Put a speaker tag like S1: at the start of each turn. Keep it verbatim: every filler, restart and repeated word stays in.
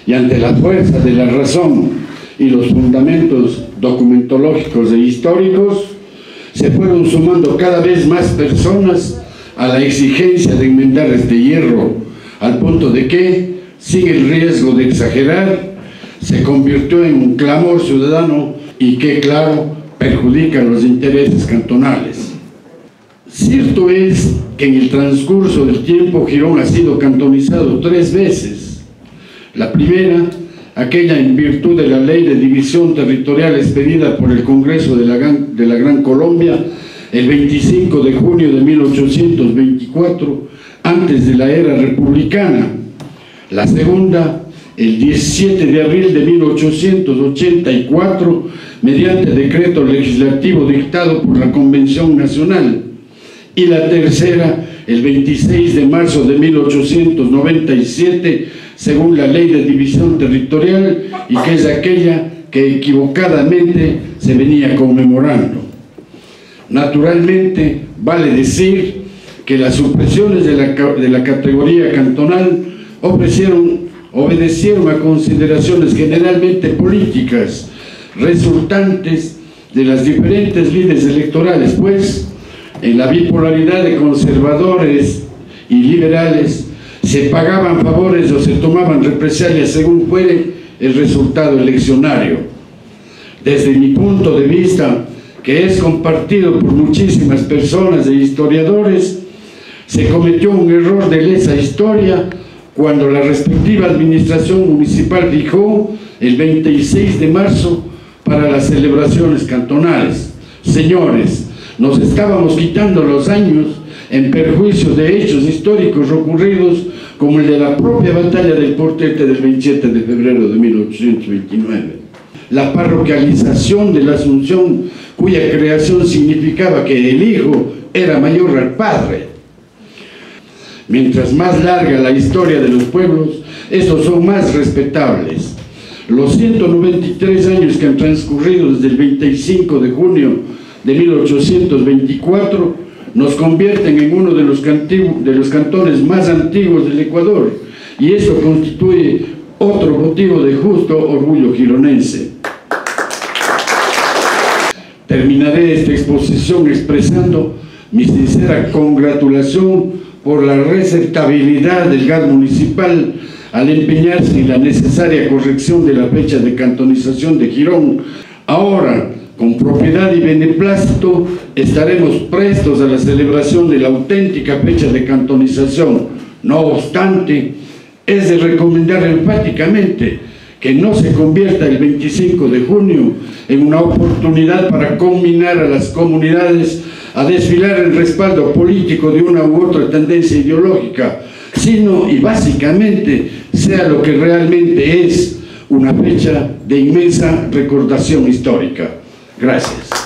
S1: y ante la fuerza de la razón y los fundamentos documentológicos e históricos, se fueron sumando cada vez más personas a la exigencia de enmendar este hierro, al punto de que, sin el riesgo de exagerar, se convirtió en un clamor ciudadano y que, claro, perjudica los intereses cantonales. Cierto es que en el transcurso del tiempo Girón ha sido cantonizado tres veces. La primera, aquella en virtud de la Ley de División Territorial expedida por el Congreso de la Gran, de la Gran Colombia el veinticinco de junio de mil ochocientos veinticuatro, antes de la era republicana. La segunda, el diecisiete de abril de mil ochocientos ochenta y cuatro, mediante decreto legislativo dictado por la Convención Nacional. Y la tercera, el veintiséis de marzo de mil ochocientos noventa y siete, según la Ley de División Territorial, y que es aquella que equivocadamente se venía conmemorando. Naturalmente, vale decir que las supresiones de la, de la categoría cantonal ofrecieron, obedecieron a consideraciones generalmente políticas, resultantes de las diferentes lides electorales, pues, en la bipolaridad de conservadores y liberales, se pagaban favores o se tomaban represalias según fuere el resultado eleccionario. Desde mi punto de vista, que es compartido por muchísimas personas e historiadores, se cometió un error de lesa historia cuando la respectiva administración municipal fijó el veintiséis de marzo para las celebraciones cantonales. Señores, nos estábamos quitando los años en perjuicio de hechos históricos ocurridos como el de la propia batalla del Portete del veintisiete de febrero de mil ochocientos veintinueve. La parroquialización de la Asunción, cuya creación significaba que el hijo era mayor al padre. Mientras más larga la historia de los pueblos, estos son más respetables. Los ciento noventa y tres años que han transcurrido desde el veinticinco de junio de mil ochocientos veinticuatro nos convierten en uno de los, de los cantones más antiguos del Ecuador, y eso constituye otro motivo de justo orgullo gironense. Terminaré esta exposición expresando mi sincera congratulación por la receptibilidad del G A D municipal al empeñarse en la necesaria corrección de la fecha de cantonización de Girón. Ahora, con propiedad y beneplácito, estaremos prestos a la celebración de la auténtica fecha de cantonización. No obstante, es de recomendar enfáticamente que no se convierta el veinticinco de junio en una oportunidad para combinar a las comunidades a desfilar el respaldo político de una u otra tendencia ideológica, sino y básicamente sea lo que realmente es, una fecha de inmensa recordación histórica. Gracias.